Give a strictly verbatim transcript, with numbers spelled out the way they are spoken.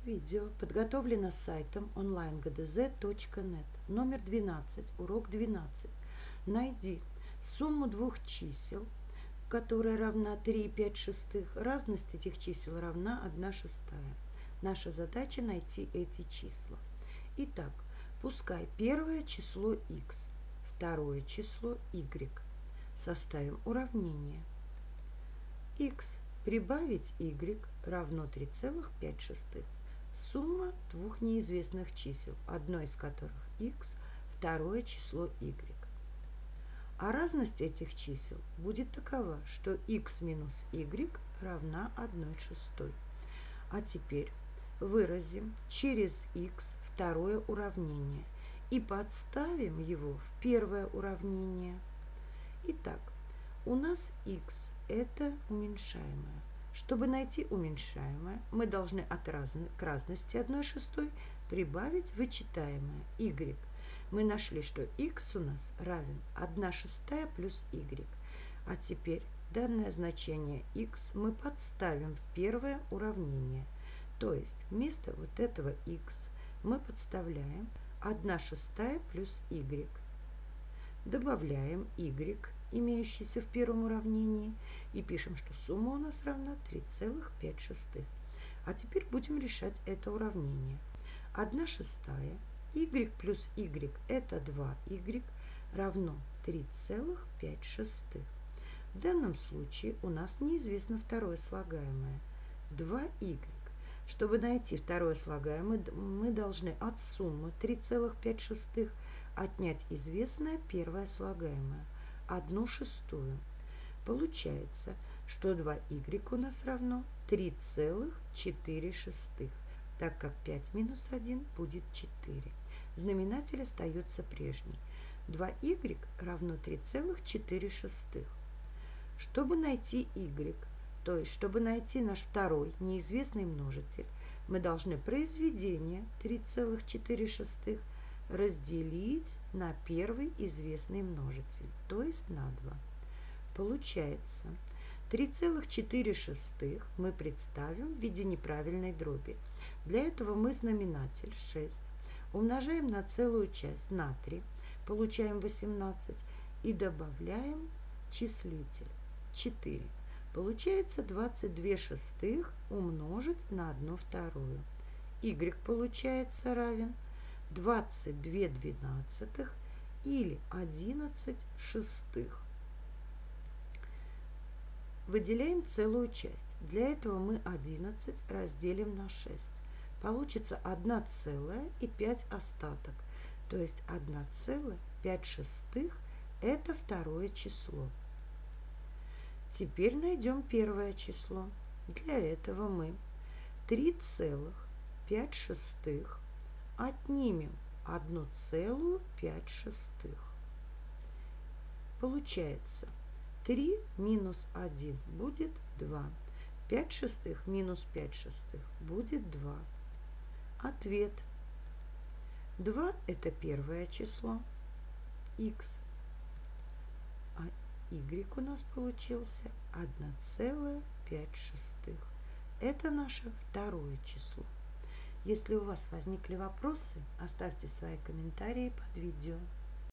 Видео подготовлено сайтом онлайн гэ дэ зэ точка нет. Номер двенадцать, урок двенадцать. Найди сумму двух чисел, которая равна три и пять шестых. Разность этих чисел равна одна шестая. Наша задача найти эти числа. Итак, пускай первое число х, второе число y. Составим уравнение. Х прибавить y равно три целых пять шестых. Сумма двух неизвестных чисел, одно из которых х, второе число y. А разность этих чисел будет такова, что х минус y равна одной шестой. А теперь выразим через х второе уравнение и подставим его в первое уравнение. Итак, у нас х – это уменьшаемое. Чтобы найти уменьшаемое, мы должны от разно, к разности одной шестой прибавить вычитаемое y. Мы нашли, что х у нас равен одна шестая плюс y. А теперь данное значение х мы подставим в первое уравнение. То есть вместо вот этого х мы подставляем одна шестая плюс y. Добавляем y, имеющийся в первом уравнении, и пишем, что сумма у нас равна три целых пять шестых. А теперь будем решать это уравнение. одна шестая, y плюс y это два y, равно три целых пять шестых. В данном случае у нас неизвестно второе слагаемое два y. Чтобы найти второе слагаемое, мы должны от суммы три целых пять шестых отнять известное первое слагаемое одну шестую. Получается, что два y у нас равно три целых четыре шестых, так как пять минус один будет четыре. Знаменатель остается прежний. два y равно три целых четыре шестых. Чтобы найти y, то есть чтобы найти наш второй неизвестный множитель, мы должны произведение три целых четыре шестых разделить на первый известный множитель, то есть на два. Получается, три целых четыре шестых мы представим в виде неправильной дроби. Для этого мы знаменатель шесть умножаем на целую часть на три, получаем восемнадцать, и добавляем числитель четыре. Получается двадцать две шестых умножить на одну вторую. Y получается равен двадцать две двенадцатых или одиннадцать шестых. Выделяем целую часть. Для этого мы одиннадцать разделим на шесть. Получится одна целая и пять остаток. То есть одна целая пять шестых – это второе число. Теперь найдем первое число. Для этого мы три целых пять шестых отнимем одну целую пять шестых. Получается, три минус один будет два. пять шестых минус пять шестых будет два. Ответ. два – это первое число, х, а y у нас получился одна целая пять шестых. Это наше второе число. Если у вас возникли вопросы, оставьте свои комментарии под видео.